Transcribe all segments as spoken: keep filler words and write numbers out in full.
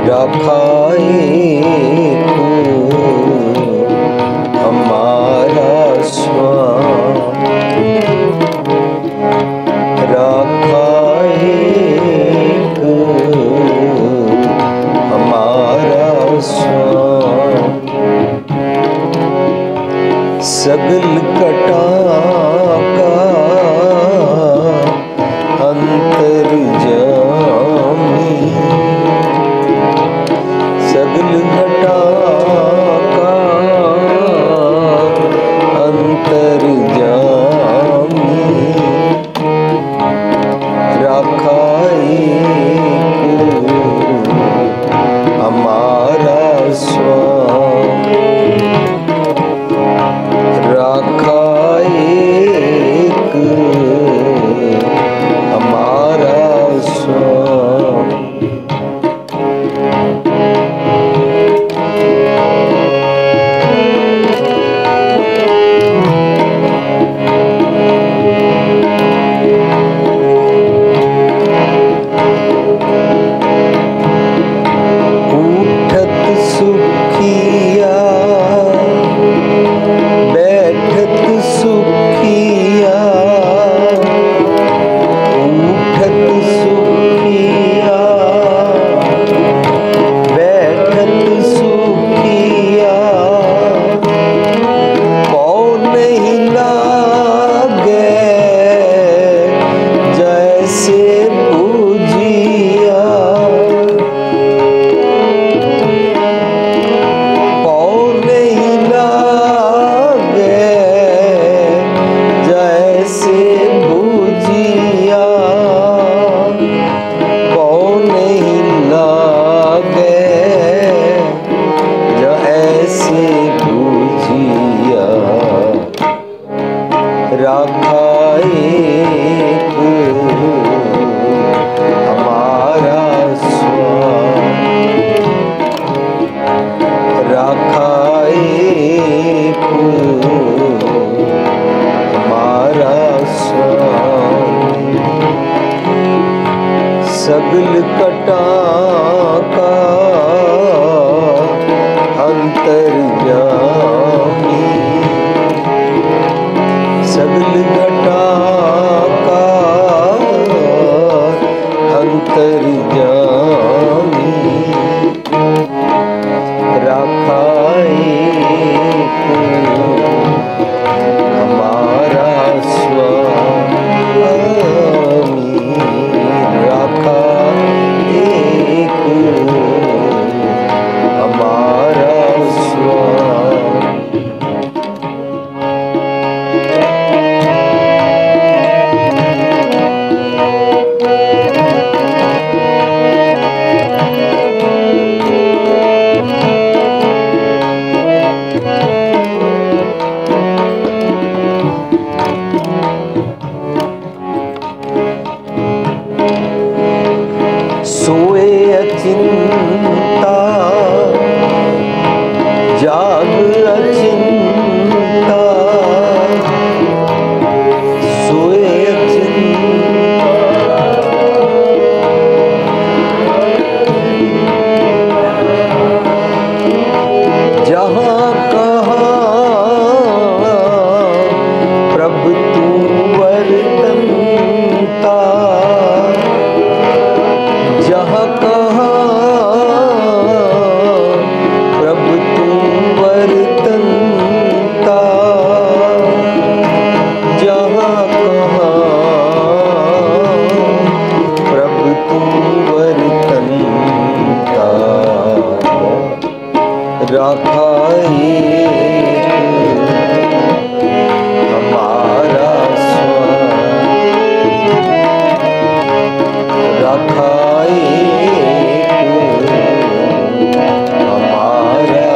राखाए को हमारा स्वामी, राखाए को हमारा स्वामी। सगल कटा का अंतर्यामी, सगल घटा का अंतर्यामी, राखाए को हमारा स्वामी, राखाए को हमारा स्वामी। उठत सुखिया बैठत सुखिया, उठत सुखिया बैठत सुखिया, कौन नहीं लागे जैसे पूजिया, कौन नहीं लागे जैसे भुजिया, कौन नहीं लागे जैसे भुजिया, राखाए को हमारा स्वामी, राखाए को हमारा स्वामी। सगल कटा का अंतर्यामी, सगल घटा का अंतर्यामी, राखाए को हमारा स्वामी, राखाए को हमारा स्वामी। सोए अचिंता जाग अचिंता, सोए अचिंता जहाँ कहाँ प्रभु तू वर्तनता, जहाँ कहाँ प्रभु तू वर्तनता, जहाँ कहाँ प्रभु तू वर्तनता, राखाए हमारा स्वामी, राखाए हमारा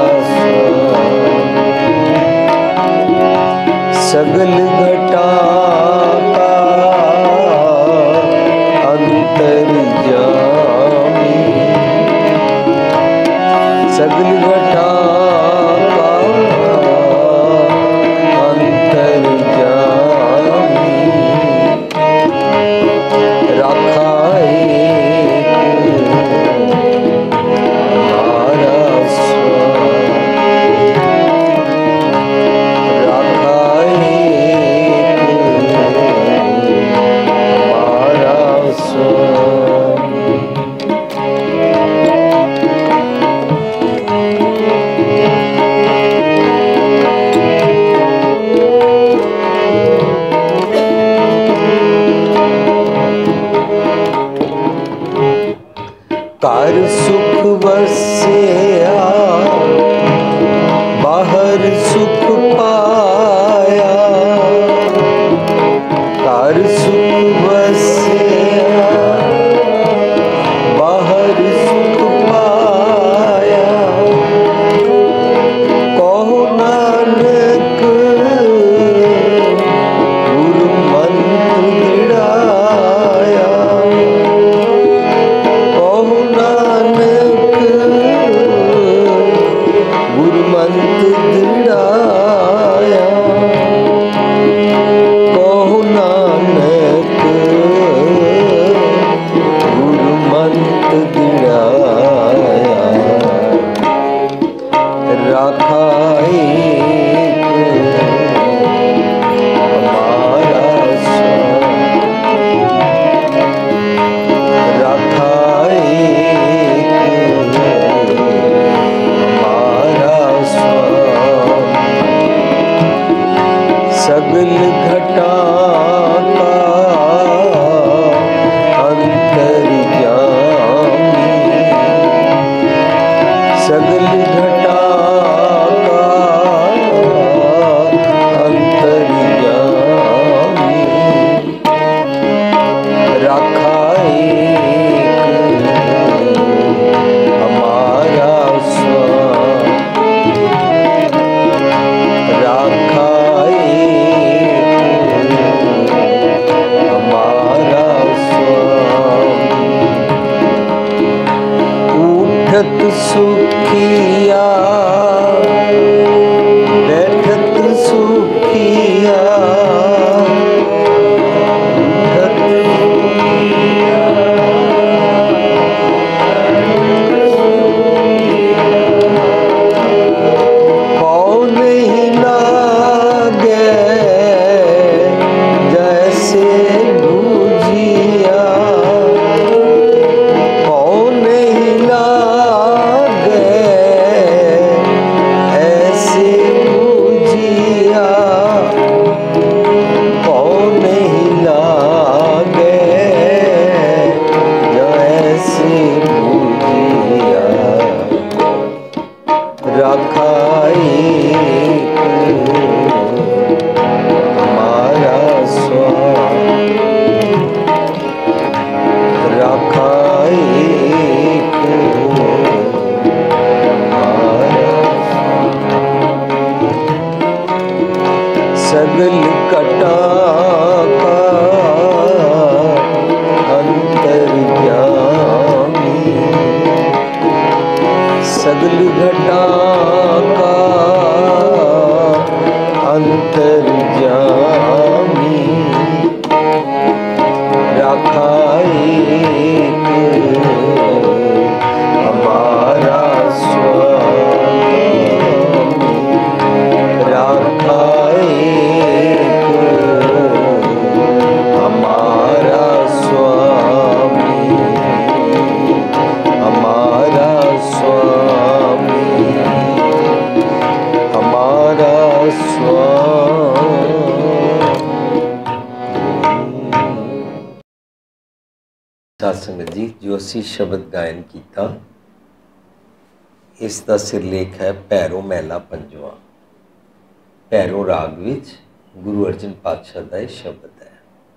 स्वामी। सगल घटा का अंतर्यामी, सगल घटा का अंतर्यामी, राखाए को घर सुख बसिया बाहर सुख पाया, घर सुख बसिया बाहर सुख पाया, कहो नानक गुरु मंत्र दिड़ाया, कहो नानक गुरु मंत्र दिड़ाया, कहो नानक गुरु मंत्र दिड़ाया, राखा एक हमारा स्वामी, राखा एक हमारा स्वामी, सगल घटा का अंतर्यामी, सगल घटा का अंतर्यामी, राखा एक हमारा स्वामी, राखा एक हमारा स्वामी, उठत सुखिया बैठत सुखिया, उठत कौन नहीं लागे जैसे भुजिया, कौन नहीं लागे ऐसे भुजिया, कौन नहीं लागे जैसे भुजिया, रखा एक हमारा स्वामी, रखा एक हमारा स्वामी, सगल कटा का अंतर्यामी, सगल घटा का अंतर्यामी, राखा एक हमारा स्वामी, राखा एक हमारा स्वामी, हमारा स्वामी, हमारा स्वामी। साध संगत जी, जो असी शब्द गायन किया, इसका सिरलेख है भैरो महला पंजवा। भैरो राग विच गुरु अर्जन पातशाह का यह शब्द है।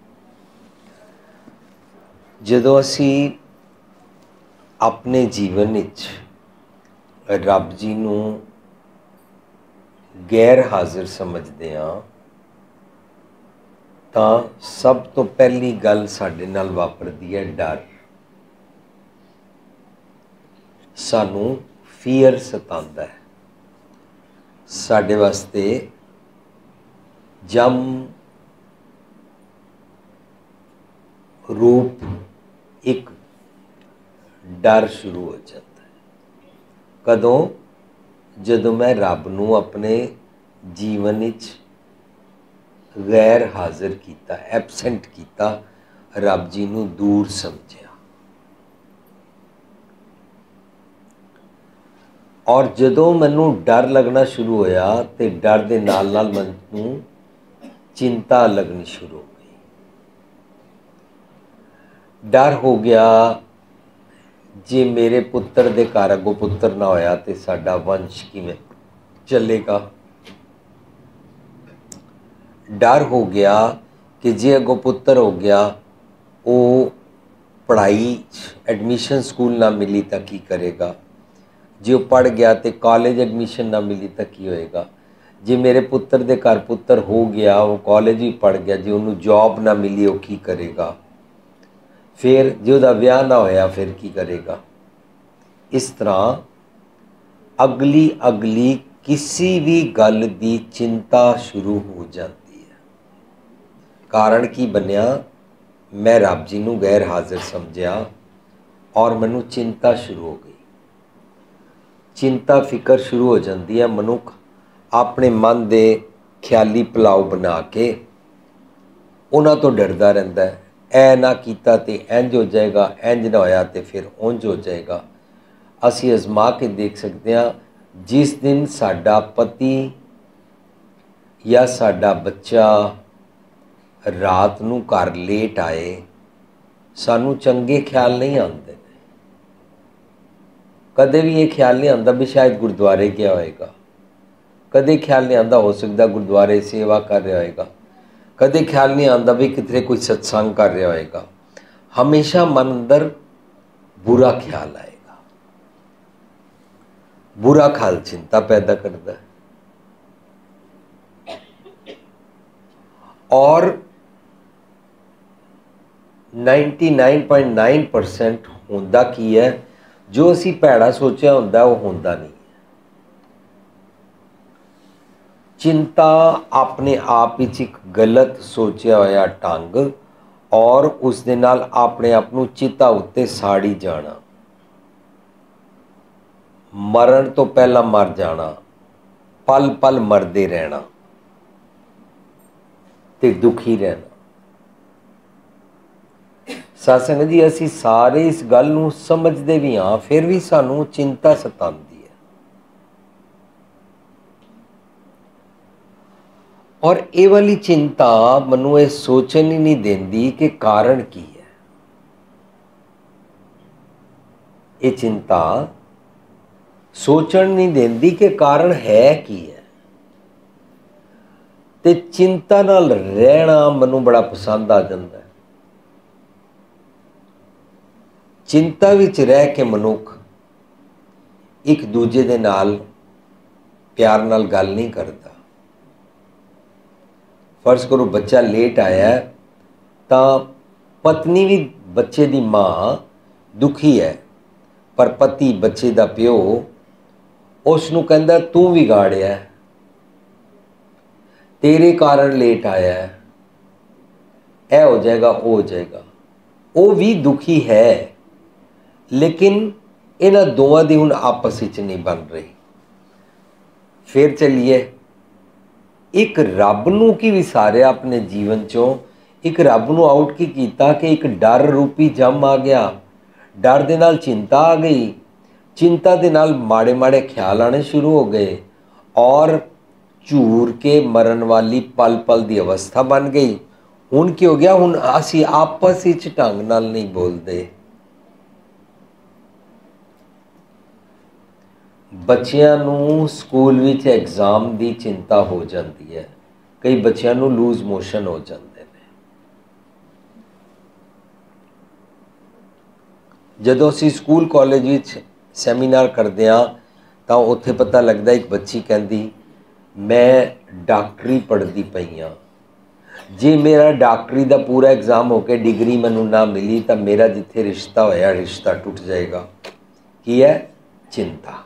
जदों असी अपने जीवन विच रब जी नूं गैर हाजिर समझते हाँ, तां सब तो पहली गल साडे नाल वापरदी है डर। सानू फीयर सतांदा है। साडे वास्ते जम रूप एक डर शुरू हो जाता है। कदों जदों मैं रब नूं अपने जीवन विच गैर हाजिर किया, एबसेंट किया, रब जी नूं दूर समझिया, और जदों मैनूं डर लगना शुरू होया तो डर दे नाल नाल मैनूं चिंता लगनी शुरू हो गई। डर हो गया जे मेरे पुत्र दे घर अगों पुत्र ना होया तो साडा वंश किवें चलेगा। डर हो गया कि जे अगों पुत्र हो गया वो पढ़ाई एडमिशन स्कूल ना मिली तो की करेगा, जे वो पढ़ गया तो कॉलेज एडमिशन ना मिली तो की होएगा, जे मेरे पुत्र दे घर पुत्र हो गया वो कॉलेज भी पढ़ गया जे उन्होंने जॉब ना मिली वो की करेगा, फिर जे उहदा विआह ना होया फिर की करेगा। इस तरह अगली अगली किसी भी गल की चिंता शुरू हो जाती है। कारण की बनिया, मैं रब जी नूं गैर हाजिर समझिया और मैनू चिंता शुरू हो गई। चिंता फिकर शुरू हो जाती है। मनुख अपने मन के ख्याली पुलाव बना के उन्हां तो डरदा रहिंदा है, ऐ ना कीता ते इंज हो जाएगा, इंज ना होया तो फिर उंज हो जाएगा। असी अजमा के देख सकते हैं, जिस दिन साडा पति या साडा बच्चा रात नूं घर लेट आए, सानू चंगे ख्याल नहीं आते। कदे भी ये ख्याल नहीं आता भी शायद गुरुद्वारे गया होएगा, कदे ख्याल नहीं आता हो सकता गुरुद्वारे सेवा कर रहा होएगा, कदे ख्याल नहीं आता भी कितने कोई सत्संग कर रहा होएगा। हमेशा मन अंदर बुरा ख्याल आएगा। बुरा ख्याल चिंता पैदा करता है और निन्यानवे पॉइंट नौ परसेंट होंदा की है, जो असी भैड़ा सोचा होंदा वो होंदा नहीं। चिंता अपने आप ही एक गलत सोचा होया ढंग और उस दे नाल अपने आप नूं चिता उत्ते साड़ी जाना, मरण तो पहला मर जाना, पल पल मरदे रहना ते दुखी रहना। साध संगत जी, असी सारे इस गल नूं समझदे भी हाँ, फिर भी सानू चिंता सतांदी है। और ये वाली चिंता मनु ये सोचन ही नहीं देंदी कि कारण की है। ये चिंता सोचन नहीं देंदी कि कारण है की है। ते चिंता नाल रहना मनु बड़ा पसंद आ जाता है। चिंता विच रह के मनुख एक दूजे दे नाल प्यार नाल गल नहीं करता। फर्ज करो बच्चा लेट आया है तो पत्नी भी बच्चे की माँ दुखी है, पर पति बच्चे का प्यो उसनूं कहंदा तू बिगाड़िया, तेरे कारण लेट आया है, ऐ हो जाएगा वो हो जाएगा। वो भी दुखी है, लेकिन इन्हां दोवां दी हुण आपस विच नहीं बन रही। फिर चलिए एक रब नूं की विसारिया अपने जीवन चों, एक रब नूं आउट की कीता कि एक डर रूपी जम आ गया। डर दे नाल चिंता आ गई, चिंता दे नाल माड़े माड़े ख्याल आने शुरू हो गए और झूर के मरण वाली पल पल की अवस्था बन गई। हुण की हो गया, हुण असी आपस विच ढंग नाल नहीं बोलते। बच्चियां नूं स्कूल विच एग्जाम की चिंता हो जाती है, कई बच्चियां नूं लूज मोशन हो जाते हैं। जदों असीं स्कूल कॉलेज विच सैमीनार करते हैं तो उत्थे पता लगता एक बच्ची कहती मैं डॉक्टरी पढ़ती पई हाँ, जे मेरा डॉक्टरी का पूरा एग्जाम होकर डिग्री मैनू ना मिली तो मेरा जिथे रिश्ता होया रिश्ता टूट जाएगा। की है? चिंता।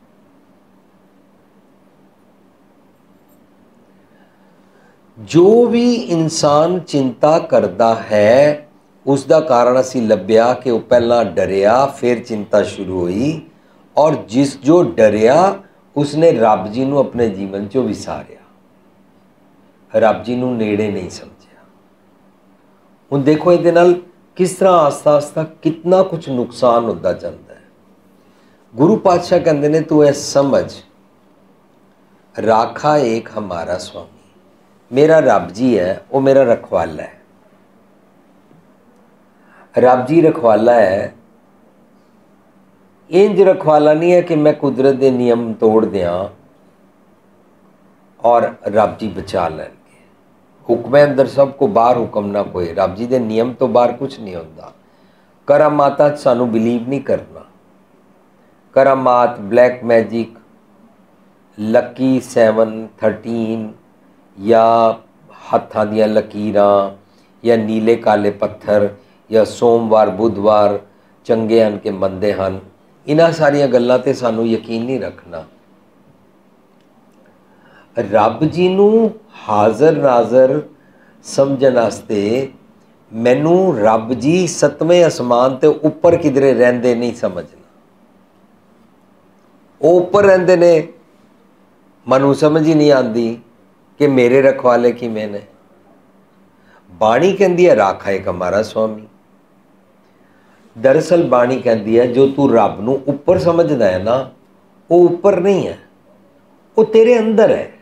जो भी इंसान चिंता करता है उसका कारण असी लभ्या कि वह पहला डरिया, फिर चिंता शुरू हुई और जिस जो डरिया उसने रब जी नूं अपने जीवन चो विसारिया, रब जी नूं नेड़े नहीं समझिया। हुण देखो इहदे नाल किस तरह आस्ता आस्ता कितना कुछ नुकसान होता जाता है। गुरु पातशाह कहते ने तू ऐ समझ राखा एक हमारा स्वामी, मेरा रब जी है वो मेरा रखवाला है। रब जी रखवाला है इंज रखवाला नहीं है कि मैं कुदरत के नियम तोड़ दियाँ और रब जी बचा लैणगे। हुक्म अंदर सब को बाहर हुक्म ना कोई, रब जी के नियम तो बाहर कुछ नहीं होता। करामाता सानू बिलीव नहीं करना। करामात, black magic, lucky seven thirteen या हत्थां दियां लकीरां या नीले काले पत्थर या सोमवार बुधवार चंगे हन के मंदे हन, इन्हां सारियां गल्लां ते सानू यकीन नहीं रखना। रब जी नू हाज़र नाज़र समझण वास्ते मैनू रब जी सतवें आसमान ते उपर किधरे रहिंदे नहीं समझना। वो उपर रहिंदे ने, मनु समझ ही नहीं आती कि मेरे रखवाले किवें ने। बाणी कहती है राखा एक हमारा स्वामी। दरअसल बाणी कहती है जो तू रब नू उपर समझदा है ना, वो उपर नहीं है, वो तेरे अंदर है।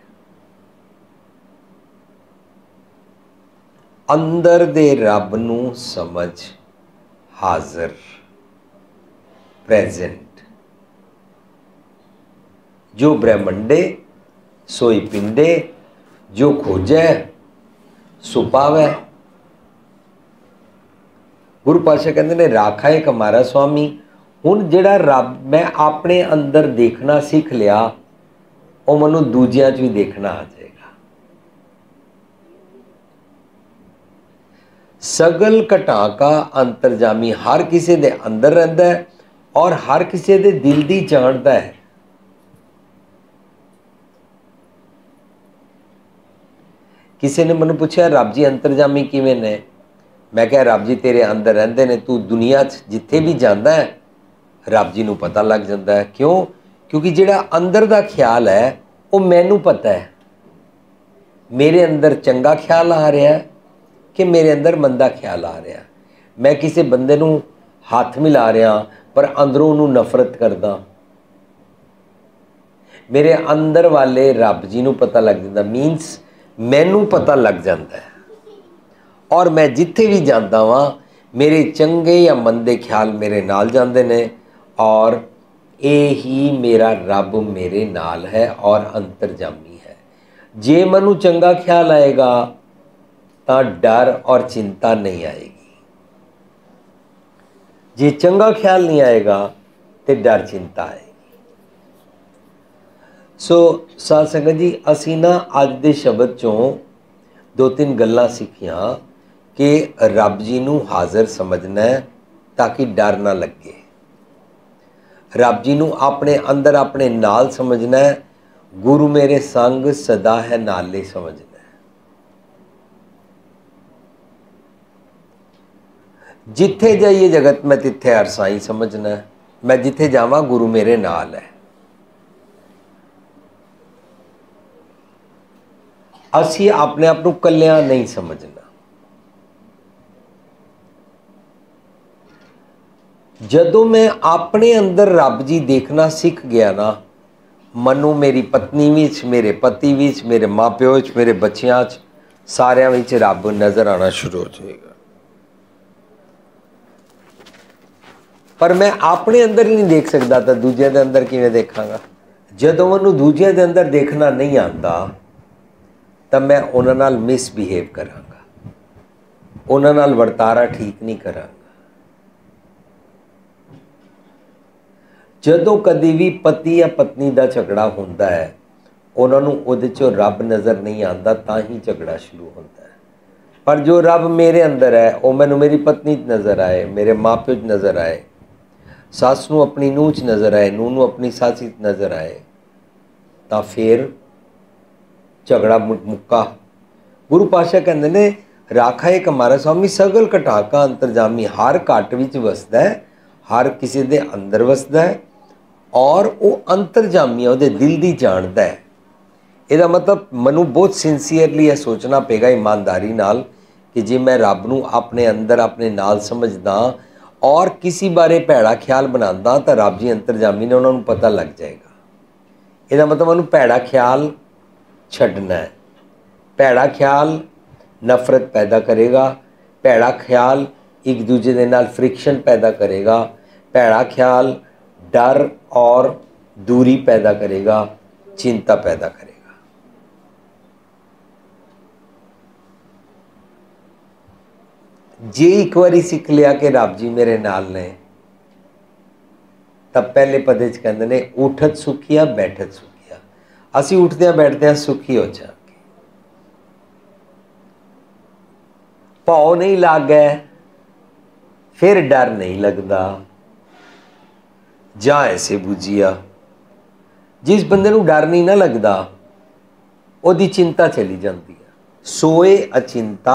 अंदर दे रब नू समझ, हाजिर, प्रेजेंट। जो ब्रह्मंडे सोई पिंडे, जो खोजै सो पावै। गुरु पातशाह कहते ने राखा एक हमारा स्वामी। हुण जिहड़ा रब मैं अपने अंदर देखना सीख लिया, वो मैनू दूजियां च भी देखना आ जाएगा। सगल घटां का अंतरजामी हर किसी दे अंदर रहिंदा है और हर किसी दे दिल दी जानदा है। किसी ने मैनू पूछा रब जी अंतरजामी किवें ने? मैं क्या रब जी तेरे अंदर रहिंदे ने, तू दुनिया च जिथे भी जाता है रब जी नू पता लग जाता है। क्यों? क्योंकि जिहड़ा अंदर का ख्याल है वो मैनू पता है। मेरे अंदर चंगा ख्याल आ रहा है कि मेरे अंदर मंदा ख्याल आ रहा है। मैं किसी बंदे नू हाथ मिला रहा पर अंदरों उन्हूं नफरत करदा। मेरे अंदर वाले रब जी नू पता लग जाता, मीनस मैनू पता लग जाता है। और मैं जिथे भी जाता वहाँ मेरे चंगे या मंदे ख्याल मेरे नाल जाते ने और ये ही मेरा रब मेरे नाल है और अंतरजामी है। जे मनु चंगा ख्याल आएगा तो डर और चिंता नहीं आएगी, जे चंगा ख्याल नहीं आएगा तो डर चिंता आएगी। सो साध संगत जी, असी ना अज दे शब्द चों दो तीन गल्लां सीखियां कि रब जी नू हाज़र समझना है ताकि डर ना लगे। रब जी नू अपने अंदर अपने नाल समझना है, गुरु मेरे संग सदा है नाले समझना है। जिथे जाइए जगत में तिथे हर साई समझना है। मैं जिथे जावां गुरु मेरे नाल है। असी अपने आप को कल्लियां नहीं समझना। जदों मैं अपने अंदर रब जी देखना सीख गया ना, मनु मेरी पत्नी विच, मेरे पति विच, मेरे माँ प्यो विच, मेरे बच्चियां च, सारियां विच रब नज़र आना शुरू हो जाएगा। पर मैं अपने अंदर ही नहीं देख सकता तो दूजे के अंदर किवें देखांगा? जदों मैनूं दूजे के अंदर देखना नहीं आता तब मैं उन्हां नाल मिसबिहेव करांगा, उन्हां नाल वर्तारा ठीक नहीं करांगा। जदों कदी भी पति या पत्नी का झगड़ा होंदा है, उन्होंने उहदे चों रब नज़र नहीं आता, तां ही झगड़ा शुरू होता है। पर जो रब मेरे अंदर है वह मैनू मेरी पत्नी च नज़र आए, मेरे माँ प्यो च नज़र आए, सस नूं अपनी नूह च नज़र आए, नूह नूं अपनी सस च नज़र आए, तो फिर झगड़ा मुक्का। गुरु पातशाह कहते ने राखा एक हमारा स्वामी सगल घटा का अंतरजामी, हर घट विच वसदा है, हर किसी दे अंदर वसदा है और वो अंतरजामी है, वो दिल दी जानदा है। ਇਹਦਾ मतलब मनु बहुत सिंसीयरली यह सोचना पेगा ईमानदारी नाल कि जे मैं रब नूं अपने अंदर अपने नाल समझदा और किसी बारे भैड़ा ख्याल बनाता तो रब जी अंतरजामी ने उन्होंने पता लग जाएगा। ਇਹਦਾ मतलब मनु भैड़ा ख्याल छड्डना है। भैड़ा ख्याल नफरत पैदा करेगा, भैड़ा ख्याल एक दूजे के नाल फ्रिक्शन पैदा करेगा, भैड़ा ख्याल डर और दूरी पैदा करेगा, चिंता पैदा करेगा। जे एक बारी सीख लिया कि रब जी मेरे नाल ने, तब पहले पदे च कहते ने उठत सुखिया बैठत सुखिया। असी उठद्या बैठद्या सुखी हो जाएंगे। भाव नहीं लागे, फिर डर नहीं लगता। जा ऐसे बुझिया, जिस बंदे नूं डर नहीं ना लगता ओदी चिंता चली जाती है। सोए अचिंता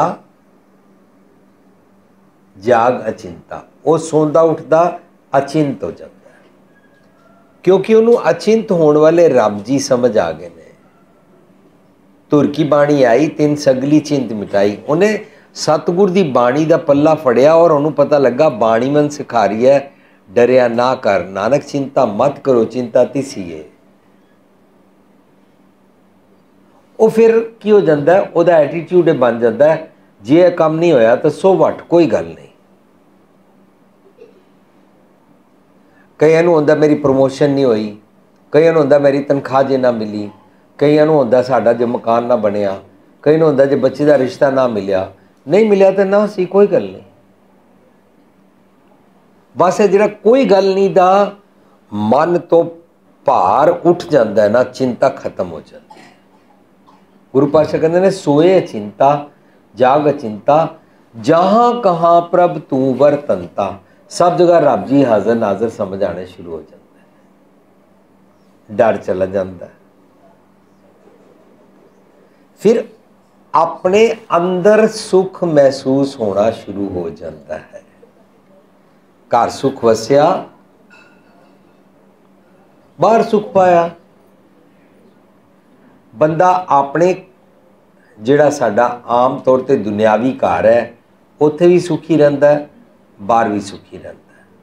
जाग अचिंता, वो सोंदा उठदा अचिंत हो जाता है, क्योंकि उन्होंने अचिंत होने वाले रब जी समझ आ गए ने। तुर की बाणी आई तिन सगली चिंत मिटाई। उन्हें सतगुर की बाणी का पल्ला फड़िया और उन्होंने पता लगा बाणी मन सिखा रही है डरिया ना कर, नानक चिंता मत करो, चिंता तिसी है। वो फिर की हो जाता है, वह एटीट्यूड बन जाता है, जे काम नहीं होया तो सो वट, कोई गल नहीं। कई होंदा मेरी प्रमोशन नहीं हुई, कई होंदा मेरी तनख्वाह जे ना मिली, कई होंदा साडा जो मकान ना बनया, कई होंदा जो बच्चे का रिश्ता ना मिलया। नहीं मिलया तो ना सी, कोई गल नहीं। बस है जिहड़ा कोई गल नहीं दा मन तो भार उठ जाता है ना, चिंता खत्म हो जाती है। गुरु पातशाह कहते हैं सोए चिंता जाग चिंता, जहां कहाँ प्रभ तू वरतंता। सब जगह रब जी हाजर नाजर समझ आने शुरू हो जाता है, डर चला जाता है। फिर अपने अंदर सुख महसूस होना शुरू हो जाता है। घर सुख वसिया, बाहर सुख पाया। बंदा अपने जिहड़ा साडा आम तौर पर दुनियावी घर है उत्थे भी सुखी रहिंदा है, बाहर भी सुखी रहिंदा है।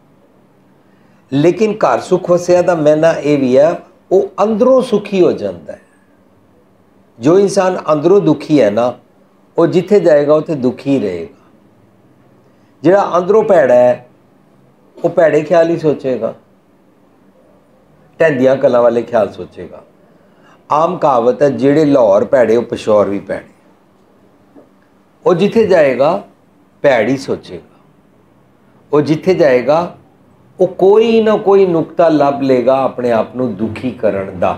लेकिन घर सुख वसिया दा मैना यह भी है, वो अंदरों सुखी हो जाता है। जो इंसान अंदरों दुखी है ना, वो जिथे जाएगा उत्थे दुखी रहेगा। जिहड़ा अंदरों भैड़ा है वो भैड़े ख्याल ही सोचेगा, ढंदियां कलां वाले ख्याल सोचेगा। आम कहावत है, जेड़े लाहौर भैड़े वो पिशौर भी भैड़े। वो जिथे जाएगा भैड़ ही सोचेगा। वो जिथे जाएगा वो कोई ना कोई नुकता लभ लेगा अपने आप को दुखी करन दा।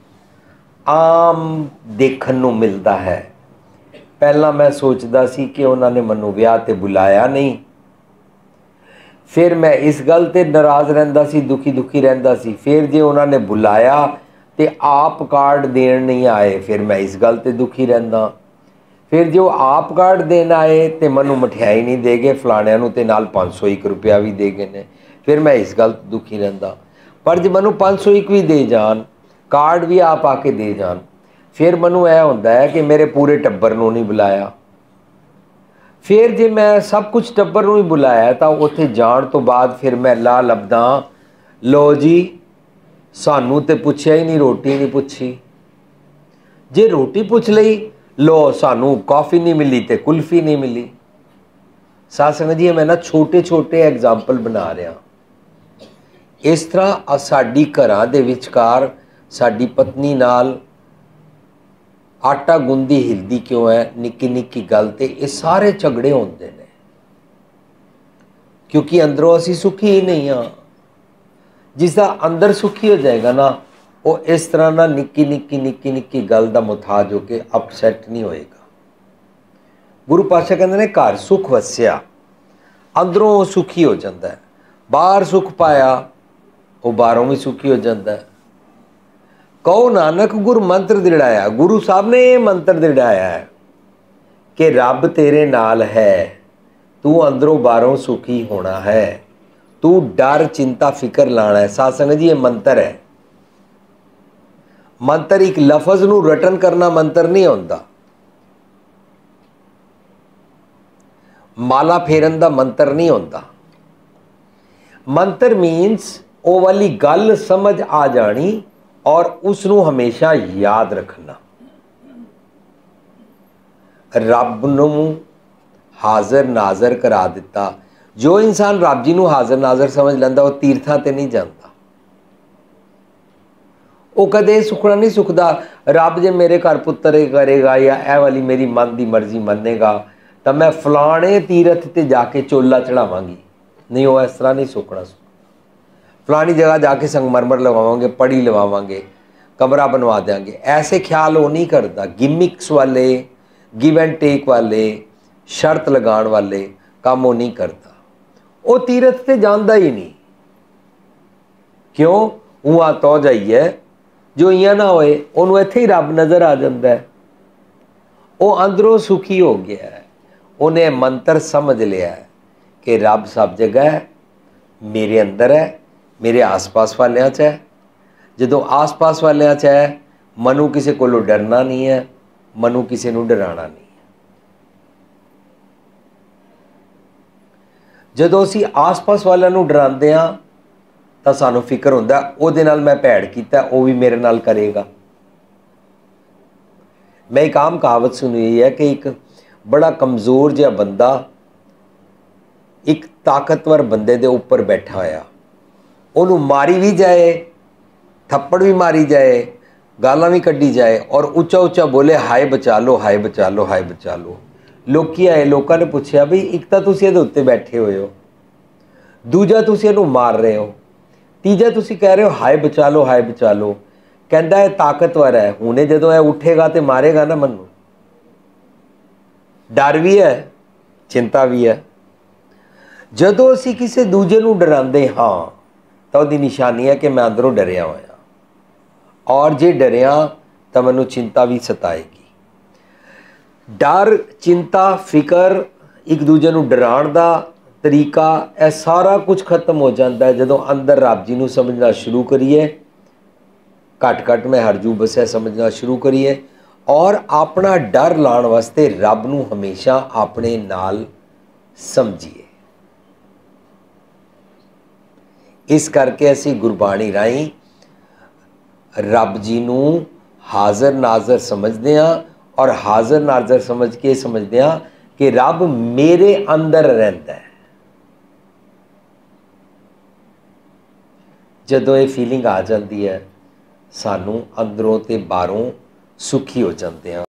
आम देखण नूं मिलदा है। पहला मैं सोचदा सी कि उन्होंने मैनूं विआह ते बुलाया नहीं, फिर मैं इस गल ते नाराज़ रहिंदा सी, दुखी दुखी रहिंदा सी। फिर जे उन्होंने बुलाया तो आप कार्ड देन नहीं आए, फिर मैं इस गल ते दुखी रहिंदा। फिर जो आप कार्ड देन आए तो मैनूं मठियाई नहीं दे गए, फलाणिਆਂ ਨੂੰ ते नाल पाँच सौ एक रुपया भी दे गए ने, फिर मैं इस गल ते दुखी रहिंदा। पर जे मैनूं पाँच सौ एक भी दे जान, कार्ड भी आप आके दे जान, फिर मैनूं यह हुंदा है कि मेरे पूरे टब्बर नूं नहीं बुलाया। फिर जे मैं सब कुछ टब्बर नूं ही बुलाया तो उत्थे जाण तो बाद फिर मैं ला लभदा, लो जी सानू तो पुछया ही नहीं, रोटी नहीं पुछी। जे रोटी पुछ लई, लो सानू कॉफ़ी नहीं मिली तो कुल्फी नहीं मिली। साध संगत जी मैं ना छोटे छोटे एग्जाम्पल बना रहा। इस तरह साडी घरां दे विचकार साडी पत्नी नाल आटा गुंदी हिलदी क्यों है, निक्की निक्की गल ते ये सारे झगड़े होंदे ने, क्योंकि अंदरों असी सुखी ही नहीं हाँ। जिसका अंदर सुखी हो जाएगा ना, वो इस तरह ना निक्की निक्की निक्की निक्की गल का मुथाज होकर अपसैट नहीं होएगा। गुरु पातशाह कहते हैं घर सुख वसिया, अंदरों वो सुखी हो जाता है। बाहर सुख पाया, वो बाहरों भी सुखी हो जाता है। कहो नानक गुरु मंत्र दृढ़ाया, गुरु साहब ने ये मंत्र दृढ़ाया है कि रब तेरे नाल है, तू अंदरों बाहरों सुखी होना है, तू डर चिंता फिक्र लाना है। साध संगत जी ये मंत्र है। मंत्र एक लफज नूं रटन करना मंत्र नहीं होता, माला फेरन दा मंत्र नहीं होता। मंत्र मीन्स वो वाली गल समझ आ जानी और उसनूं हमेशा याद रखना। रब नूं हाज़र नाज़र करा दिता। जो इंसान रब जी नूं हाज़र नाज़र समझ लैंदा वो तीर्थां ते नहीं जाता। वो कदे सुखना नहीं सुखदा। रब जे मेरे घर पुत्र करेगा या ए वाली मेरी मन की मर्जी मनेगा तो मैं फलाने तीरथ ते जाके चोला चढ़ावांगी, नहीं वो इस तरह नहीं सुखना। फलानी जगह जाके संगमरमर लवावांगे, पड़ी लवावांगे, कमरा बनवा देंगे, ऐसे ख्याल वो नहीं करता। गिमिक्स वाले, गिव एंड टेक वाले, शर्त लगान वाले काम वो नहीं करता। वो तीरथ से जाता ही नहीं। क्यों? उहाँ तो जाइए जो इं ना होए उन्होंने इत्थे ही रब नज़र आ जाता है। वो अंदरों सुखी हो गया है, उन्हें मंत्र समझ लिया है कि रब सब जगह है, मेरे अंदर है, मेरे आस पास वालियां च है। जदों आस पास वालियां च है, मनु किसी को डरना नहीं है, मनु किसी को डराना नहीं है। जदों असीं आस पास वालियां नूं डरांदे हां तो सानूं फिक्र हुंदा उहदे नाल मैं भैड़ कीता, वो भी मेरे नाल करेगा। मैं एक आम कहावत सुनी हुई है कि एक बड़ा कमज़ोर जिहा बंदा एक ताकतवर बंदे दे उपर बैठा होया, उन्हों मारी भी जाए, थप्पड़ भी मारी जाए, गालां भी कड्ढी जाए और उच्चा उच्चा बोले हाय बचा लो, हाय बचा लो, हाय बचा लो। लोकी आए, लोगों ने पूछा बई एक तो तुसीं इहदे उत्ते बैठे हुए हो, दूजा तुसीं इहनूं मार रहे हो, तीजा तुसीं कह रहे हो हाय बचा लो, हाय बचा लो। कहता है ताकतवर है, हुणे जदों यह उठेगा तो मारेगा ना मनु। डर भी है, चिंता भी है। जदों असीं किसी दूजे नूं डरांदे हाँ तो उसकी निशानी है कि मैं अंदरों डरिया होया, और जे डरिया तो मैनूं चिंता भी सताएगी। डर, चिंता, फिकर, एक दूजे नूं डराण दा तरीका, यह सारा कुछ खत्म हो जाता है जदों अंदर रब जी नूं समझना शुरू करिए, घट घट मैं हरजू बसै समझना शुरू करिए, और अपना डर लाने वास्ते रब नूं हमेशा अपने नाल समझिए। इस करके असी गुरबाणी राही रब जी नूं हाज़र नाज़र समझते हैं, और हाज़र नाज़र समझ के समझते हैं कि रब मेरे अंदर रहता है। जदों ये फीलिंग आ जाती है, सानू अंदरों ते बाहरों सुखी हो जाते हैं।